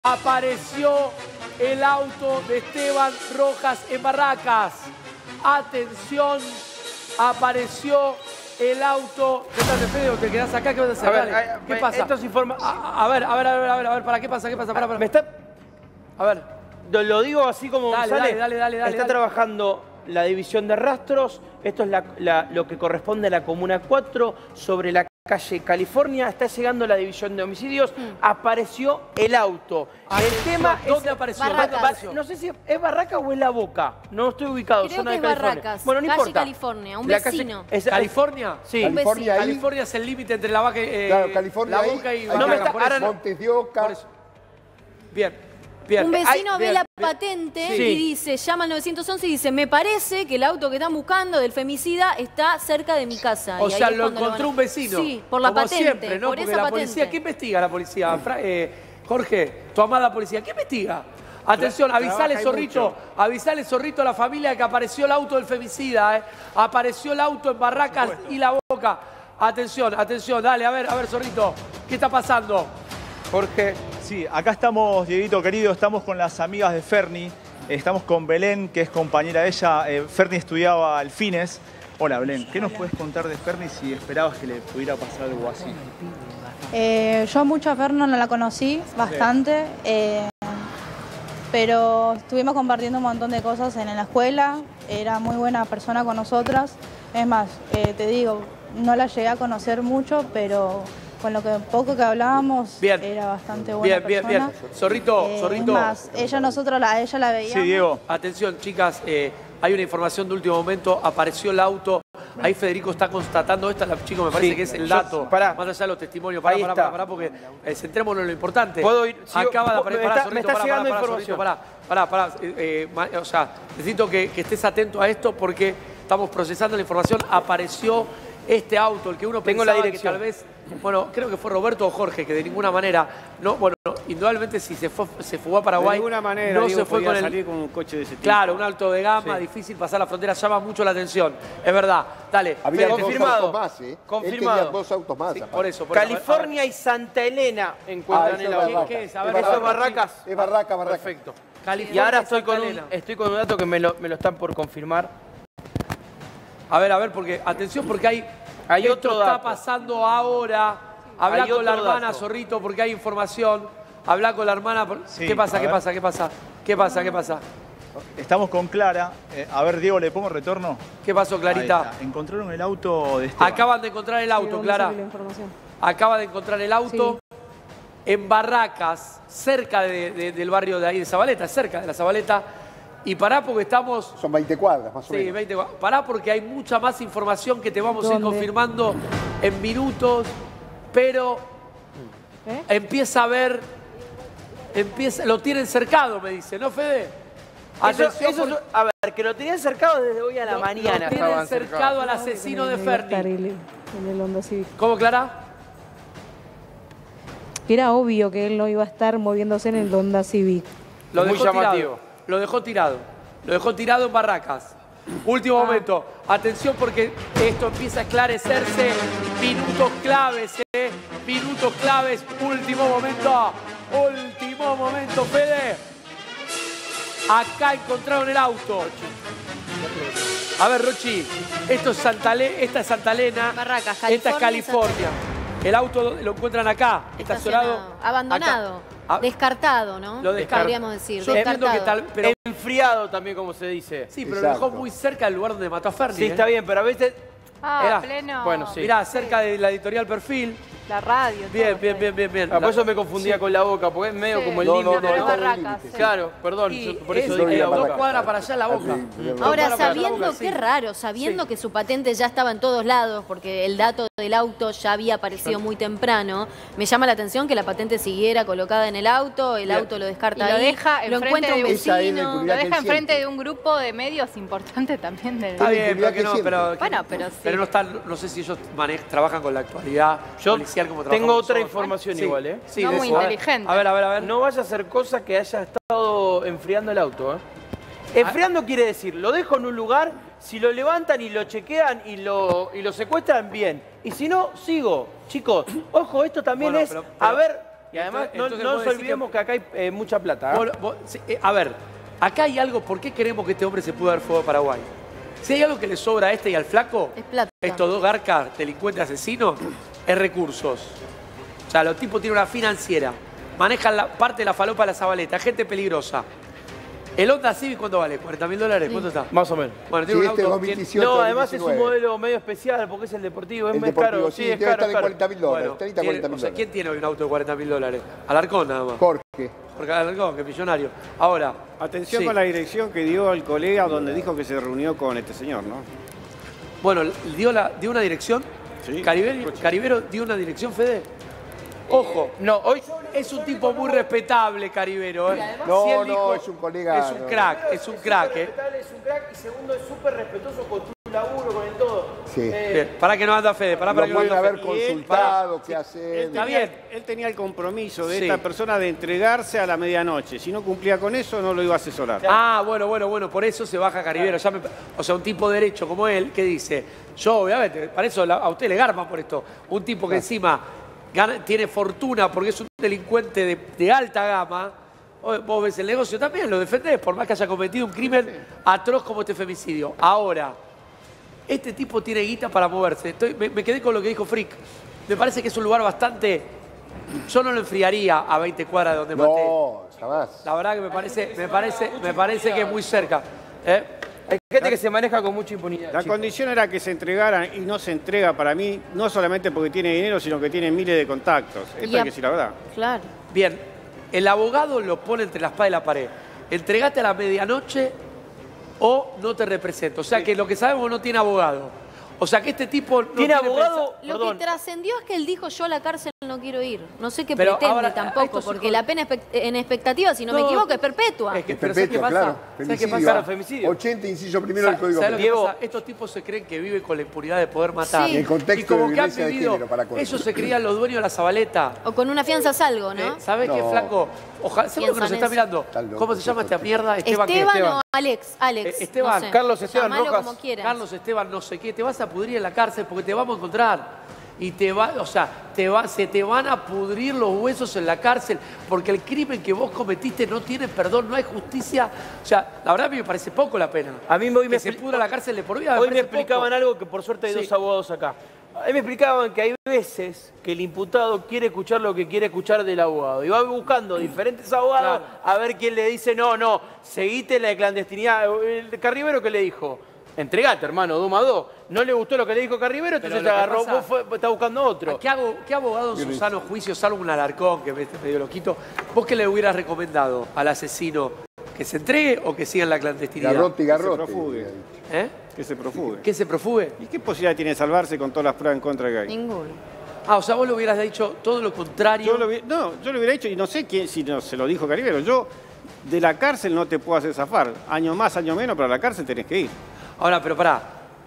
Apareció el auto de Esteban Rojas en Barracas. Atención, apareció el auto. ¿Qué tal, Fede? ¿O te quedás acá? ¿Qué vas a hacer? A ver, Dale. ¿Qué pasa? Esto se informa... A ver, ¿para qué pasa? ¿Qué pasa? Para. Me está... A ver. Lo digo así como Dale. Está trabajando la división de rastros. Esto es lo que corresponde a la Comuna 4 sobre la calle California. Está llegando la división de homicidios. Apareció el auto. El tema es... ¿Dónde apareció? No sé si es Barracas o es La Boca. No estoy ubicado. Creo Zona que es de California. Barracas. Bueno, no calle importa. California, un vecino. ¿California? Sí. Un vecino. California es el límite entre la Boca California La Boca y No me está... Barracas. Montes de Oca. Por eso. Bien. Un vecino ve bien, la bien. patente Sí. y dice, llama al 911 y dice, me parece que el auto que están buscando del femicida está cerca de mi casa. O Y ahí sea, es lo cuando encontró un vecino. Sí, por la Como patente. siempre, ¿no? Por Porque esa la policía, patente. ¿qué investiga la policía? Jorge, tu amada policía, ¿qué investiga? Atención, avisale Zorrito a la familia que apareció el auto del femicida, Apareció el auto en Barracas y La Boca. Atención, dale, a ver, Zorrito, ¿qué está pasando? Jorge. Sí, acá estamos, Dieguito querido, estamos con las amigas de Ferni. Estamos con Belén, que es compañera de ella. Ferni estudiaba Alfines. Hola, Belén. ¿Qué nos puedes contar de Ferni si esperabas que le pudiera pasar algo así? Yo mucho a Fer no la conocí, bastante. Pero estuvimos compartiendo un montón de cosas en la escuela. Era muy buena persona con nosotras. Es más, te digo, no la llegué a conocer mucho, pero... con lo que poco que hablábamos, era bastante buena persona. Bien. Zorrito. Es más, ella la veíamos. Sí, Diego. Atención, chicas, hay una información de último momento. Apareció el auto. Ahí Federico está constatando esto. Chico, me parece que es el dato. Pará. Más allá de los testimonios. Pará, Porque centrémonos en lo importante. ¿Puedo ir? Acaba de aparecer. Me está llegando información. Pará. O sea, necesito que estés atento a esto porque estamos procesando la información. Apareció este auto, el que uno Tengo pensaba la dirección. que tal vez... Bueno, creo que fue Roberto o Jorge, que de ninguna manera, indudablemente si se fugó a Paraguay, de ninguna manera, no digo, se fue podía con salir con un coche de ese tipo. Claro, un auto de gama, difícil pasar la frontera, llama mucho la atención. Es verdad, dale. Había Fede, dos autos más, Confirmado. Él tenía dos autos más. sí, por eso. California y Santa Elena encuentran eso el es auto. Barracas. ¿Qué es? A ver, Eso es Barracas. Es Barracas. Perfecto. Y California ahora Santa Elena. estoy con un dato que me lo están por confirmar. A ver, porque atención, porque hay Hay esto otro está dato. pasando ahora. Habla Hay con la otro hermana, dato. Zorrito, porque hay información. Habla con la hermana. Sí, ¿Qué pasa? a ¿Qué ver. pasa? Estamos con Clara. A ver, Diego, ¿le pongo retorno? ¿Qué pasó, Ahí Clarita? está. Encontraron el auto de Esteban. Acaban de encontrar el auto, Clara. Acaba de encontrar el auto en Barracas, cerca del barrio de ahí de Zabaleta, cerca de la Zabaleta. Y pará porque estamos... Son 20 cuadras, más o Sí, menos. 20 cuadras. Pará porque hay mucha más información que te vamos a ir confirmando en minutos. Pero empieza a ver... lo tienen cercado, me dice, ¿no, Fede? Atención, A ver, que lo tenían cercado desde hoy a la mañana. lo tienen estaban cercado al asesino de Ferni. En el Honda Civic. ¿Cómo, Clara? Era obvio que él no iba a estar moviéndose en el Honda Civic. Lo Muy dejó llamativo. tirado. Lo dejó tirado en Barracas. Último momento. Atención porque esto empieza a esclarecerse. Minutos claves, Minutos claves. Último momento, Fede. Acá encontraron el auto. A ver, Rochi. Esta es Santa Elena. Barracas, Esta es California, California. El auto lo encuentran acá, estacionado. Abandonado. Acá. Descartado, ¿no? Lo descartado. Podríamos decir. Yo entiendo que Descartado. tal, pero Enfriado también, como se dice. sí, pero lo dejó Exacto. muy cerca del lugar donde mató a Ferni. Sí, está bien, pero a veces... Era- pleno. Bueno, sí. Mirá, cerca de la editorial Perfil. La radio. Bien. Por eso me confundía con La Boca, porque es medio Sí. como el No, límite. no, pero está Barracas, en el límite. sí. Claro, perdón, Y yo por eso es dije La Barracas. dos Boca. cuadras para allá la Boca. Dos Ahora, cuadras para la sabiendo, Boca, sí. qué raro, sabiendo que su patente ya estaba en todos lados, porque el dato del auto ya había aparecido muy temprano, me llama la atención que la patente siguiera colocada en el auto, el auto lo descarta Y lo ahí, deja lo enfrente encuentra un de un- Esa es la vecino. impunidad. Lo que deja él enfrente siente. de un grupo de medios importante también del... Está bien, impunidad pero que que no, siente. Bueno, pero sí. pero no están, no sé si ellos trabajan con la actualidad Yo policial como trabajamos tengo otra nosotros. información Sí, igual, ¿eh? Sí, No de muy eso. inteligente. A ver. No vaya a hacer cosa que haya estado enfriando el auto, ¿eh? Enfriando quiere decir, lo dejo en un lugar, si lo levantan y lo chequean y lo secuestran, bien. Y si no, sigo. Chicos, ojo, esto también Bueno, es pero- a ver Y además, Entonces no vos nos decís olvidemos que acá hay mucha plata. A ver, acá hay algo, ¿por qué creemos que este hombre se pudo haber fugado a Paraguay? Si hay algo que le sobra a este y al flaco, Es plata. estos dos garcas, delincuentes asesinos, es recursos. O sea, los tipos tienen una financiera, manejan la parte de la falopa de la Zabaleta, gente peligrosa. ¿El Honda Civic cuánto vale? $40.000, ¿cuánto está? Más o menos. Bueno, tiene Sí, un este auto... 2018, No, además es 2019. un modelo medio especial porque es el deportivo, es El más deportivo, caro. sí, es debe caro, estar en es caro. $40.000, Bueno, 30, tiene- $40.000. o sea, ¿quién tiene hoy un auto de $40.000? Alarcón nada más. Jorge. Porque Alarcón, que es millonario. Ahora... Atención sí. con la dirección que dio el colega donde dijo que se reunió con este señor, ¿no? Bueno, dio una dirección. Sí. Caribero dio una dirección, Fede. Ojo. No, hoy Es un tipo muy respetable, Caribero. ¿eh? No, Si él no, dijo- es un colega, Es un no. crack, es un crack. ¿eh? Es un crack y segundo es súper respetuoso con tu laburo, con el todo. Sí. Bien, para que no anda Fede, para Lo que no pueden anda haber Fede. consultado, qué Él hacer. Está tenía, bien. él tenía el compromiso de Sí. esta persona de entregarse a la medianoche. Si no cumplía con eso, no lo iba a asesorar. Ah, bueno, por eso se baja Caribero. O sea, un tipo derecho como él, que dice, yo obviamente, para eso a usted le garman por esto. Un tipo que encima tiene fortuna porque es un delincuente de alta gama. Vos ves el negocio también, lo defendés, por más que haya cometido un crimen atroz como este femicidio. Ahora, este tipo tiene guita para moverse. Me quedé con lo que dijo Frick. Me parece que es un lugar bastante... Yo no lo enfriaría a 20 cuadras de donde maté. No, jamás. La verdad que me parece que es muy cerca. ¿Eh? Hay gente que se maneja con mucha impunidad. La chicos. condición era que se entregaran y no se entrega para mí, no solamente porque tiene dinero, sino que tiene miles de contactos. Esto Y hay a- que decir la verdad. Claro. Bien, el abogado lo pone entre la espada y la pared. Entregate a la medianoche o no te represento. O sea que lo que sabemos no tiene abogado. O sea que este tipo no ¿Tiene abogado? Lo Perdón. que trascendió es que él dijo yo a la cárcel no quiero ir. No sé qué Pero pretende ahora, esto tampoco, es porque un- la pena en expectativa, si no, me No, equivoco, es perpetua. Es que, pero ¿sabes qué Perpetua, pasa? claro. ¿Sabes qué Femicidio. pasa? Claro, femicidio. 80, inciso primero del Código ¿Sabes lo que Diego. pasa? Estos tipos se creen que viven con la impunidad de poder matar. Sí. El contexto y como de que han violencia de vivido, género, para colmo. ellos se creían los dueños de la Zabaleta. O con una fianza salgo, ¿no? ¿Sabes qué, No. flaco? Ojalá, seguro que nos Piensan está eso. mirando. Están locos, ¿Cómo se llama esta mierda? Esteban, ¿qué? o Alex. Esteban. no sé. Carlos Esteban Llamalo Rojas. como quieras. Carlos Esteban, no sé qué, te vas a pudrir en la cárcel porque te vamos a encontrar. Y se te van a pudrir los huesos en la cárcel porque el crimen que vos cometiste no tiene perdón, no hay justicia. O sea, la verdad a mí me parece poco la pena. A mí hoy que me se expli- pudra la cárcel de por vida. Hoy me parece explicaban poco. algo que por suerte hay Sí. dos abogados acá. A mí me explicaban que hay veces que el imputado quiere escuchar lo que quiere escuchar del abogado. Y va buscando diferentes abogados a ver quién le dice, no, seguite la clandestinidad. El Carribero que le dijo, entregate, hermano, 2 más 2. No le gustó lo que le dijo Carribero, entonces Pero te lo que agarró, pasa- está buscando otro. ¿Qué abogado en su sano juicio, salvo un Alarcón que me medio loquito, vos qué le hubieras recomendado al asesino? ¿Que se entregue o que siga en la clandestinidad? Garrote y garrote. Se profugue. ¿Eh? Que se profugue. ¿Que se profugue? ¿Y qué posibilidad tiene de salvarse con todas las pruebas en contra que hay? Ninguno. Ah, o sea, vos le hubieras dicho todo lo contrario. Yo lo hubiera hecho y no sé quién, si no se lo dijo Caribero. Yo de la cárcel no te puedo hacer zafar. Año más, año menos, pero a la cárcel tenés que ir. Ahora, pero pará,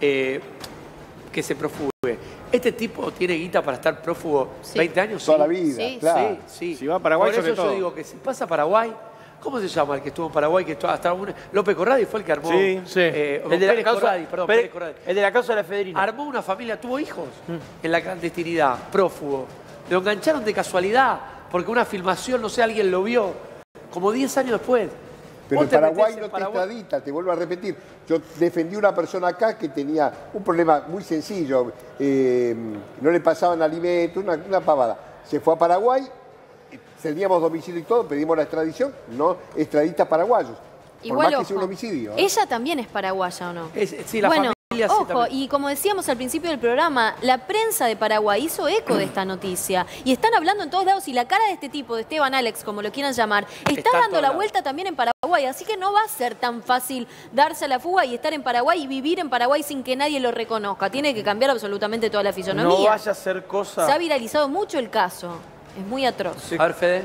que se profugue. ¿Este tipo tiene guita para estar prófugo Sí. 20 años? Toda Sí. la vida, Sí, claro. Sí. Si va a Paraguay, Por eso sobre yo todo. digo que si pasa a Paraguay, ¿cómo se llama el que estuvo en Paraguay? López Corradi fue el que armó. Sí, Sí. Pérez Corradi, perdón, Pérez Corradi. el de la causa de la Federina. Armó una familia, tuvo hijos en la clandestinidad, prófugo. Lo engancharon de casualidad, porque una filmación, no sé, alguien lo vio, como 10 años después. Pero Vos en te Paraguay metés en no te Paraguay- extradita, te vuelvo a repetir. Yo defendí a una persona acá que tenía un problema muy sencillo. No le pasaban alimentos, una pavada. Se fue a Paraguay, teníamos domicilio y todo, pedimos la extradición, no extradita paraguayos. Igual, por más que sea un ojo, homicidio. ella también es paraguaya, ¿o no? Sí, la Bueno, familia sí ojo, también. y como decíamos al principio del programa, la prensa de Paraguay hizo eco de esta noticia. Y están hablando en todos lados, y la cara de este tipo, de Esteban Alex, como lo quieran llamar, está en dando todos la lados. vuelta también en Paraguay. Así que no va a ser tan fácil darse a la fuga y estar en Paraguay y vivir en Paraguay sin que nadie lo reconozca. Tiene que cambiar absolutamente toda la fisonomía. No vaya a ser cosa. Se ha viralizado mucho el caso. Es muy atroz. A ver, Fede.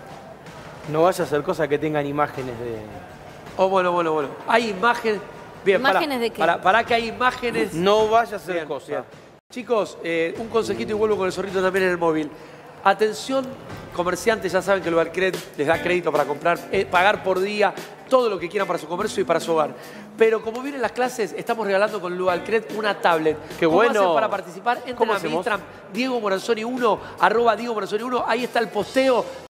No vaya a ser cosa que tengan imágenes de. Oh, bueno. Hay imágenes. Bien, ¿Imágenes de qué? Para que hay imágenes. No vaya a ser Bien, cosa. bien. Chicos, un consejito y vuelvo con el zorrito también en el móvil. Atención, comerciantes, ya saben que Lualcred les da crédito para comprar, pagar por día, todo lo que quieran para su comercio y para su hogar. Pero como vienen las clases, estamos regalando con Lualcred una tablet. ¡Qué ¿Cómo bueno! hacen para participar? Entren ¿Cómo a mi hacemos? Instagram, Diego Moranzoni 1, @Diego Moranzoni 1. Ahí está el posteo.